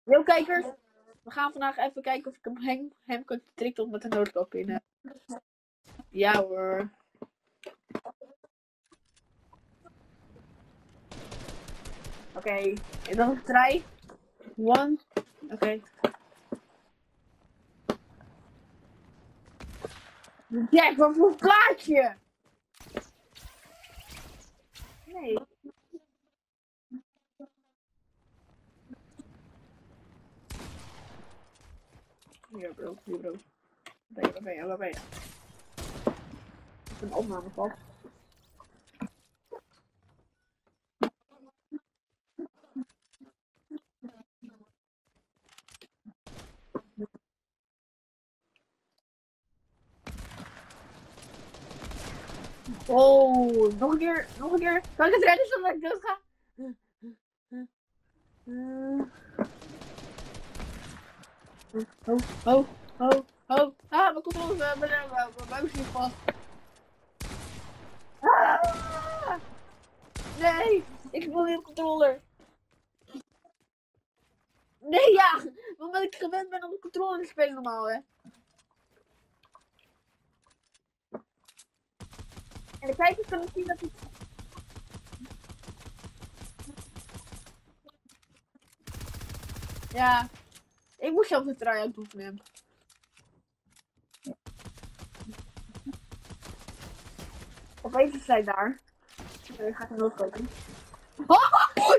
Yo kijkers, we gaan vandaag even kijken of ik hem kan tricken met een noodkop in. Ja hoor. Oké, en dan 3, 1. Oké. Jack, wat voor plaatje? Nee. Hier bro, hier bro. Waar ben je? Een opname vast. Oh, nog een keer. Kan ik het redden zonder dat ik dood ga? Oh. Ah, mijn controle, mijn buik is vast. Ah! Nee, ik wil niet controller. Nee, ja, omdat ik gewend ben om de controller te spelen normaal, hè. En de kijkers kunnen zien dat ik... Ja, ik moest zelf de try-out oefenen. Opeens is zij daar. Ik ga hem nog kopen. Oh,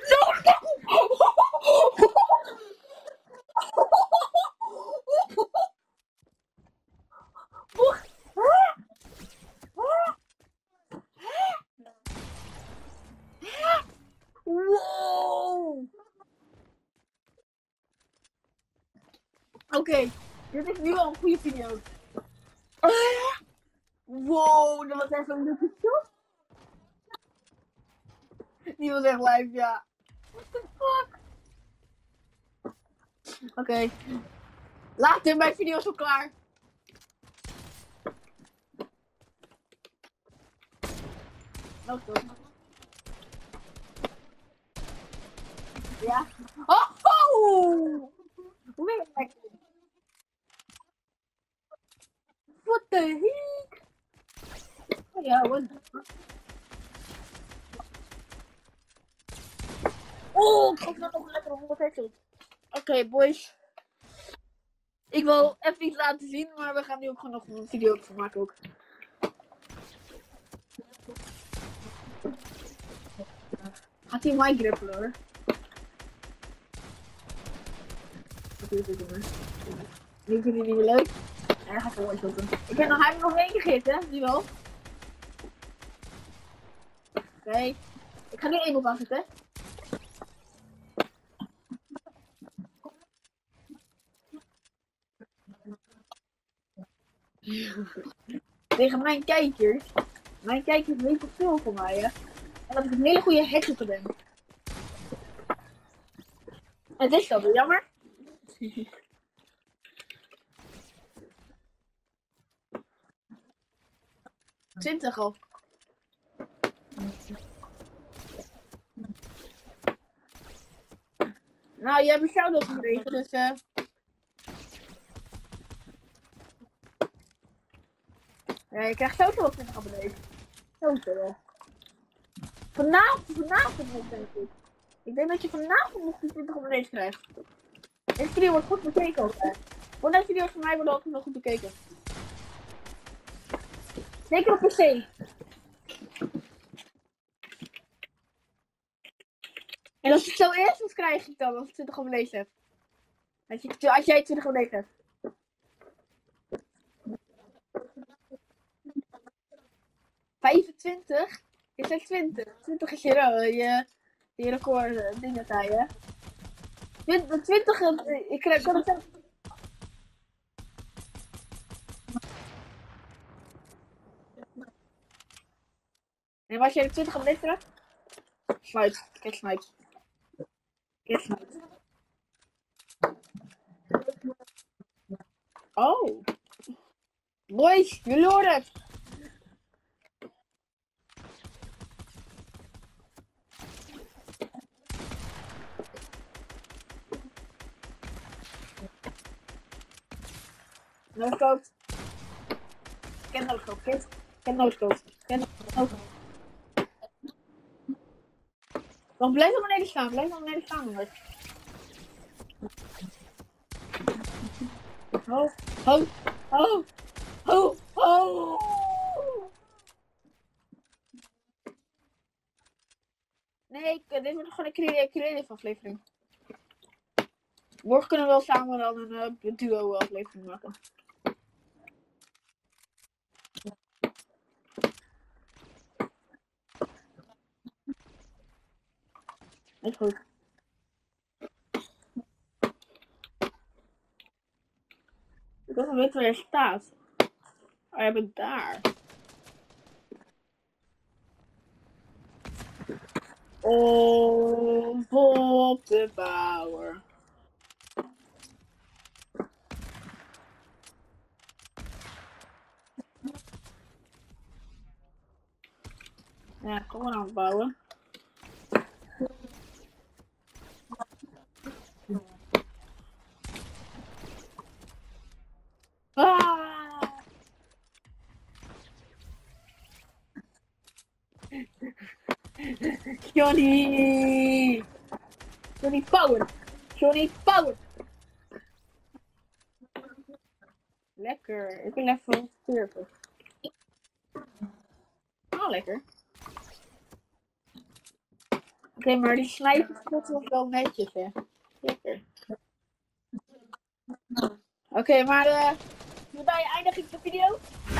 wow! Oké, dit is nu al een goede video. Wow, dat was echt een leuke shot. Die was echt live, ja. What the fuck? Oké. Later, mijn video is al klaar. Nou, toch. Ja. Oh! Hoe ben je eigenlijk? What the heck? Oh ja, wat? Oh, ik heb nog lekker 100 headshot. Oké, boys. Ik wil even iets laten zien, maar we gaan nu ook gewoon nog een video van maken ook. Gaat hij mij grippelen hoor. Nu vind je niet meer leuk. En dan ga ik gewoon one shotten. Hij heeft nog één keer gegeten, nu wel. Oké. Ik ga nu één op aanzetten. Tegen mijn kijkers. Mijn kijkers weten veel van mij, hè. En dat ik een hele goede headshot ben. En het is wel weer jammer. 20 al. Nou, je hebt een shout-out gekregen, dus ja, je krijgt sowieso wel 20 abonnees. Sowieso. Vanavond nog, denk ik. Ik denk dat je vanavond nog die 20 abonnees krijgt. Deze video wordt goed bekeken ook, hè. Want deze video's van mij worden ook nog goed bekeken. Zeker op PC. En als je het zo eerst wat krijg ik dan als ik 20 abonnees heb. Als jij 20 abonnees hebt. $25? Je zegt 20. 20 is je record dingetij, hè. 20, ik krijg kan het. En als jij de 20 abonnees hebt, sluit. Kijk, sluit. Oh. Boys, jullie horen het. No-scope. Ken no-scope, kid. Ken no-scope. Ken no-scope. Dan blijf dan beneden staan. Blijf dan beneden staan, jongens. Ho, ho, ho, ho, ho. Nee, dit wordt gewoon een creative aflevering. Morgen kunnen we wel samen dan een duo aflevering maken. Dat is goed. Ik wil nog weten waar je staat. Oh, je bent daar. Oh, Bob de Bouwer. Ja, kom maar aan het bouwen. Ah! Johnny! Johnny Power! Johnny Power! Lekker, ik wil even surfen. Ah, lekker. Oké, maar die snijpers was wel netjes, hè. Lekker. Oké, maar hierbij eindig ik de video.